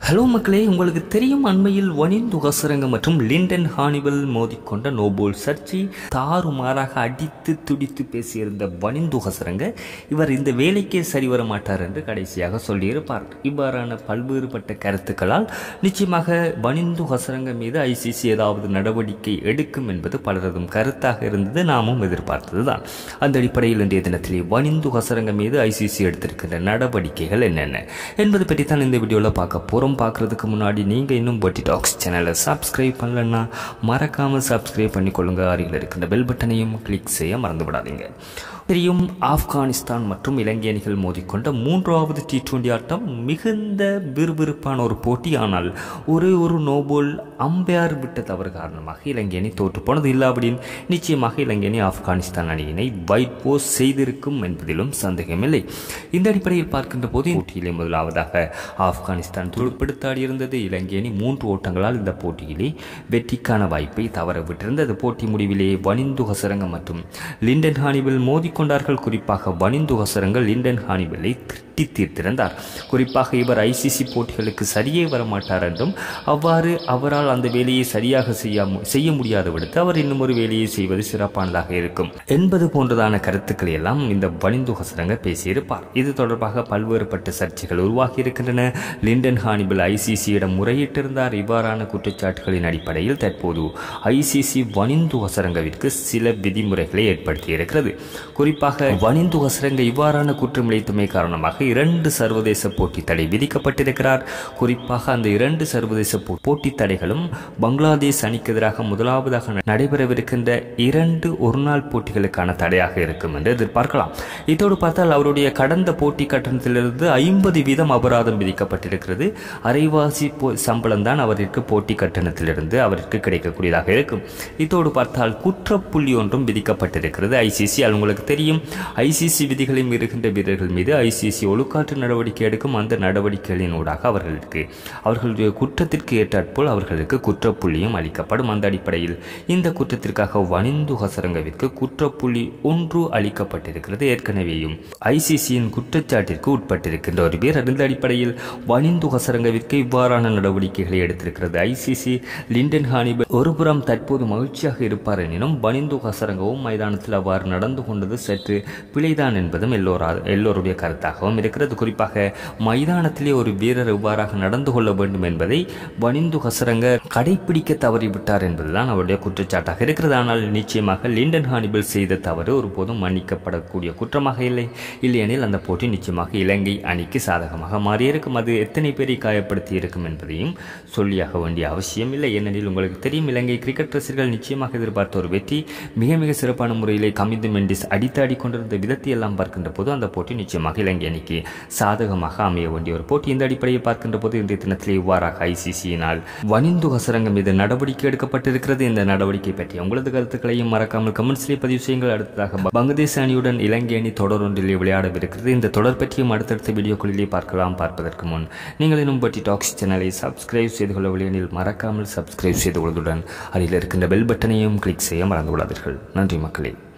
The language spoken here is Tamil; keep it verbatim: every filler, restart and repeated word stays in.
ஹலோ மக்களே, உங்களுக்கு தெரியும் அண்மையில் வனிந்து ஹசரங்க மற்றும் லிண்டன் ஹானிபல் மோதிக்கொண்ட நோபல் சர்ச்சை தாறுமாறாக அடித்து துடித்து பேசியிருந்த வனிந்து ஹசரங்க இவர் இந்த வேலைக்கே சரிவர மாட்டார் என்று கடைசியாக சொல்லியிருப்பார். இவ்வாறான பல்வேறுபட்ட கருத்துக்களால் நிச்சயமாக வனிந்து ஹசரங்க மீது ஐசிசி ஏதாவது நடவடிக்கை எடுக்கும் என்பது பலரதும் கருத்தாக இருந்தது. நாமும் எதிர்பார்த்ததுதான். அந்த அடிப்படையில் இன்றைய தினத்திலே வனிந்து ஹசரங்க மீது ஐசிசி எடுத்திருக்கின்ற நடவடிக்கைகள் என்னென்ன என்பது பற்றி தான் இந்த வீடியோவில் பார்க்க போகிறோம். பார்க்கறதுக்கு முன்னாடி நீங்கள் இன்னும் பட்டி டாக்ஸ் சேனலை சப்ஸ்கிரைப் பண்ணலன்னா மறக்காமல் சப்ஸ்கிரைப் பண்ணிக்கொள்ளுங்க. அருகில் இருக்கின்ற பெல் பட்டனையும் கிளிக் செய்ய மறந்து விடாதீங்க. தெரியும், ஆப்கானிஸ்தான் மற்றும் இலங்கை அணிகள் மோதிக்கொண்ட மூன்றாவது டி டுவெண்டி ஆட்டம் மிகுந்த விறுவிறுப்பான ஒரு போட்டி. ஆனால் ஒரே ஒரு நோபல் அம்பையார் விட்ட தவறு காரணமாக இலங்கை அணி தோற்று போனது. இல்லாவிடின் நிச்சயமாக இலங்கை அணி ஆப்கானிஸ்தான் அணியினை வைட் போஸ் செய்திருக்கும் என்பதிலும் சந்தேகமில்லை. இந்த அடிப்படையில் பார்க்கின்ற போது போட்டியிலே முதலாவதாக ஆப்கானிஸ்தான் துடுப்படுத்தாடி இருந்தது. இலங்கை அணி மூன்று ஓட்டங்களால் இந்த போட்டியிலே வெற்றிக்கான வாய்ப்பை தவற விட்டிருந்தது. போட்டி முடிவிலே வனிந்து ஹசரங்க மற்றும் லிண்டன் ஹானிபல் மோதி கொண்டார்கள். குறிப்பாக வனிந்து ஹசரங்க லிண்டன் ஹானிபலை திட்டி தீர்த்திருந்தார். குறிப்பாக இவர் ஐசிசி போட்டிகளுக்கு சரியே வரமாட்டார் என்றும் அவ்வாறு அவரால் அந்த வேலையை சரியாக செய்ய முடியாது விடுத்து அவர் இன்னும் ஒரு வேலையை செய்வது சிறப்பானதாக இருக்கும் என்பது போன்றதான கருத்துக்களை எல்லாம் இந்த வனிந்து ஹசரங்க பேசியிருப்பார். இது தொடர்பாக பல்வேறுபட்ட சர்ச்சைகள் உருவாகி இருக்கின்றன. லிண்டன் ஹானிபல் ஐசிசியிடம் முறையிட்டிருந்தார். இவ்வாறான குற்றச்சாட்டுகளின் அடிப்படையில் தற்போது ஐசிசி வனிந்து ஹசரங்கவிற்கு சில விதிமுறைகளை ஏற்படுத்தி இருக்கிறது. குறிப்பாக வனிந்து ஹசரங்க இவ்வாறான குற்றம் இழைத்தமை காரணமாக இரண்டு சர்வதேச போட்டி தடை விதிக்கப்பட்டிருக்கிறார். குறிப்பாக அந்த இரண்டு சர்வதேச போட்டி தடைகளும் பங்களாதேஷ் அணிக்கு எதிராக முதலாவதாக நடைபெறவிருக்கின்ற இரண்டு ஒருநாள் போட்டிகளுக்கான தடையாக இருக்கும் என்று எதிர்பார்க்கலாம். இதோடு பார்த்தால் அவருடைய கடந்த போட்டி கட்டணத்திலிருந்து ஐம்பது வீதம் அபராதம் விதிக்கப்பட்டிருக்கிறது. அரைவாசி சம்பளம் தான் அவருக்கு போட்டி கட்டணத்திலிருந்து அவருக்கு கிடைக்கக்கூடியதாக இருக்கும். இதோடு பார்த்தால் குற்றப்புள்ளி ஒன்றும் விதிக்கப்பட்டிருக்கிறது ஐசிசி. உங்களுக்கு தெரியும், ஐசிசி விதிகளை மீறுகின்ற வீரர்கள் மீது ஐசிசி ஒழுக்காற்று நடவடிக்கை எடுக்கும். அந்த நடவடிக்கைகளின் ஊடாக அவர்களுக்கு அவர்களுடைய குற்றத்திற்கு ஏற்றாற்போல் அவர்களுக்கு குற்றப்புள்ளியும் அளிக்கப்படும். அந்த அடிப்படையில் இந்த குற்றத்திற்காக வனிந்து ஹசரங்கவிற்கு குற்றப்புள்ளி ஒன்று அளிக்கப்பட்டிருக்கிறது. ஏற்கனவேயும் ஐசிசியின் குற்றச்சாட்டிற்கு உட்பட்டிருக்கின்ற ஒரு வீரர். இந்த அடிப்படையில் வனிந்து ஹசரங்கவிற்கு இவ்வாறான நடவடிக்கைகளை எடுத்திருக்கிறது ஐசிசி. லிண்டன் ஹானிபல் ஒருபுறம் தற்போது மகிழ்ச்சியாக இருப்பார் எனினும் வனிந்து ஹசரங்கவும் மைதானத்தில் அவ்வாறு நடந்து கொண்டது சற்று பிழைதான் என்பதும் எல்லோரா எல்லோருடைய கருத்தாகவும் இருக்கிறது. குறிப்பாக மைதானத்திலே ஒரு வீரர் இவ்வாறாக நடந்து கொள்ள வேண்டும் என்பதை வனிந்து ஹசரங்க கடைபிடிக்க தவறிவிட்டார் என்பதுதான் அவருடைய குற்றச்சாட்டாக இருக்கிறது. ஆனால் நிச்சயமாக லிண்டன் ஹானிபல் செய்த தவறு ஒருபோதும் மன்னிக்கப்படக்கூடிய குற்றமாக இல்லை. இல்லையெனில் அந்த போட்டி நிச்சயமாக இலங்கை அணிக்கு சாதகமாக மாறியிருக்கும். அது எத்தனை பேரை காயப்படுத்தி இருக்கும் என்பதையும் சொல்லியாக வேண்டிய அவசியம் இல்லை. ஏனெனில் உங்களுக்கு தெரியும், இலங்கை கிரிக்கெட் ரசிகர்கள் நிச்சயமாக எதிர்பார்த்த ஒரு வெற்றி மிக மிக சிறப்பான முறையிலே கமிந்து மெண்டிஸ் அடித்தாடி கொண்டிருந்த விதத்தை எல்லாம் பார்க்கின்ற போது அந்த போட்டி நிச்சயமாக இலங்கை அணிக்கு சாதகமாக அமைய வேண்டிய ஒரு போட்டி. இந்த அடிப்படையை பார்க்கின்ற போது இன்றைய தினத்திலே இவ்வாறாக ஐசிசியினால் வனிந்து ஹசரங்க மீது நடவடிக்கை எடுக்கப்பட்டிருக்கிறது. இந்த நடவடிக்கை பற்றி உங்களது கருத்துக்களையும் மறக்காமல் கமெண்ட்ஸ்லேயே பதிவு செய்யுங்கள். அடுத்ததாக பங்களாதேஷ் அணியுடன் இலங்கை அணி தொடர் ஒன்றிலே விளையாடவிருக்கிறது. இந்த தொடர் பற்றியும் அடுத்தடுத்த வீடியோக்களிலே பார்க்கலாம். பார்ப்பதற்கு முன் நீங்கள் இன்னும் பட்டி டாக்ஸ் சேனலை சப்ஸ்கிரைப் செய்து கொள்ளவில்லை எனில் மறக்காமல் சப்ஸ்கிரைப் செய்து கொள்வதுடன் அதில் இருக்கின்ற பெல் பட்டனையும் கிளிக் செய்ய மறந்து விடாதீர்கள். நன்றி மக்களே.